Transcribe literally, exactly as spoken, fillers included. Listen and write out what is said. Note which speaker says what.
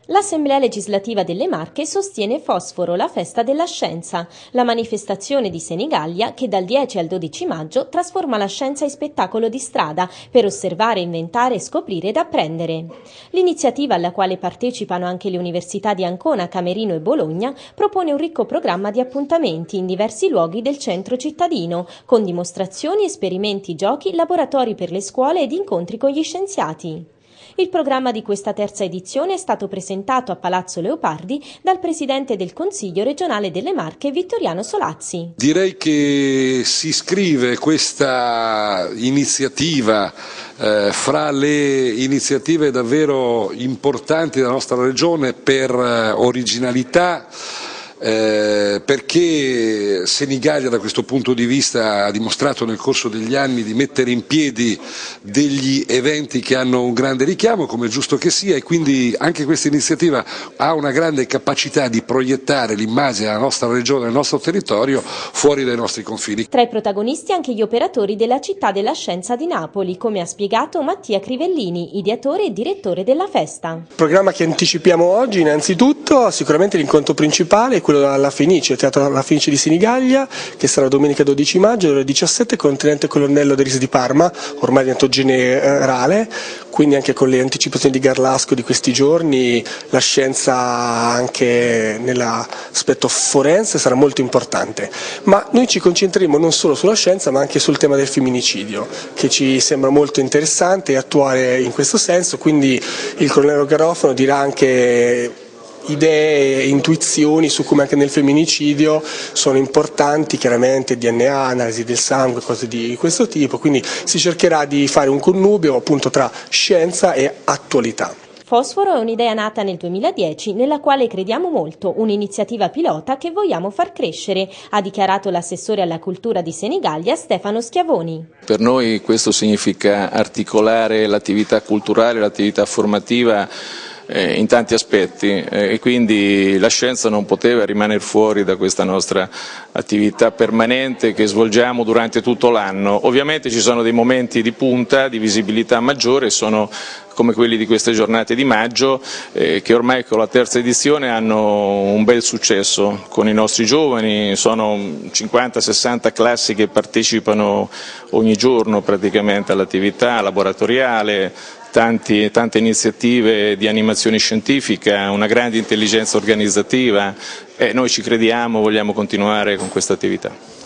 Speaker 1: L'Assemblea legislativa delle Marche sostiene Fosforo, la festa della scienza, la manifestazione di Senigallia che dal dieci al dodici maggio trasforma la scienza in spettacolo di strada per osservare, inventare, scoprire ed apprendere. L'iniziativa, alla quale partecipano anche le università di Ancona, Camerino e Bologna, propone un ricco programma di appuntamenti in diversi luoghi del centro cittadino, con dimostrazioni, esperimenti, giochi, laboratori per le scuole ed incontri con gli scienziati. Il programma di questa terza edizione è stato presentato a Palazzo Leopardi dal Presidente del Consiglio regionale delle Marche, Vittoriano Solazzi.
Speaker 2: Direi che si iscrive questa iniziativa eh, fra le iniziative davvero importanti della nostra regione per eh, originalità, Eh, perché Senigallia da questo punto di vista ha dimostrato nel corso degli anni di mettere in piedi degli eventi che hanno un grande richiamo, come è giusto che sia, e quindi anche questa iniziativa ha una grande capacità di proiettare l'immagine della nostra regione, del nostro territorio fuori dai nostri confini.
Speaker 1: Tra i protagonisti anche gli operatori della Città della Scienza di Napoli, come ha spiegato Mattia Crivellini, ideatore e direttore della festa.
Speaker 3: Il programma che anticipiamo oggi innanzitutto sicuramente l'incontro principale è quello alla Fenice, il Teatro alla Fenice di Senigallia, che sarà domenica dodici maggio alle ore diciassette con il Tenente Colonnello Deris di Parma, ormai diventato generale, quindi anche con le anticipazioni di Garlasco di questi giorni la scienza anche nell'aspetto forense sarà molto importante. Ma noi ci concentreremo non solo sulla scienza ma anche sul tema del femminicidio, che ci sembra molto interessante e attuare in questo senso, quindi il Colonnello Garofano dirà anche idee e intuizioni su come anche nel femminicidio sono importanti chiaramente D N A, analisi del sangue, cose di questo tipo, quindi si cercherà di fare un connubio appunto tra scienza e attualità.
Speaker 1: Fosforo è un'idea nata nel duemiladieci nella quale crediamo molto, un'iniziativa pilota che vogliamo far crescere, ha dichiarato l'assessore alla cultura di Senigallia Stefano Schiavoni.
Speaker 4: Per noi questo significa articolare l'attività culturale, l'attività formativa in tanti aspetti e quindi la scienza non poteva rimanere fuori da questa nostra attività permanente che svolgiamo durante tutto l'anno. Ovviamente ci sono dei momenti di punta, di visibilità maggiore, sono come quelli di queste giornate di maggio eh, che ormai con la terza edizione hanno un bel successo con i nostri giovani, sono cinquanta sessanta classi che partecipano ogni giorno praticamente all'attività laboratoriale, Tanti, tante iniziative di animazione scientifica, una grande intelligenza organizzativa e noi ci crediamo, vogliamo continuare con questa attività.